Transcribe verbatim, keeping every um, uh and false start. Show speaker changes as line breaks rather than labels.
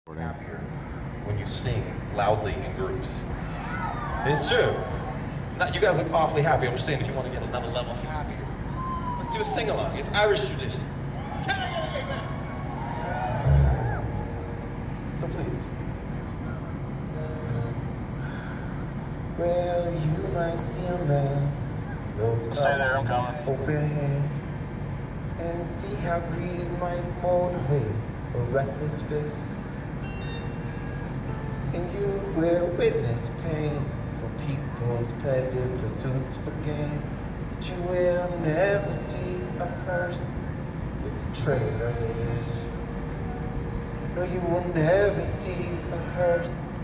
happier when you sing loudly in groups. It's true. Not, you guys look awfully happy. I'm just saying if you want to get another level happier, let's do a sing-along. It's Irish tradition. So please. Well, you might see a man, those eyes open, and see how greed might motivate a reckless face. And you will witness pain for people's petty pursuits for gain. But you will never see a hearse with the trailers. No, you will never see a hearse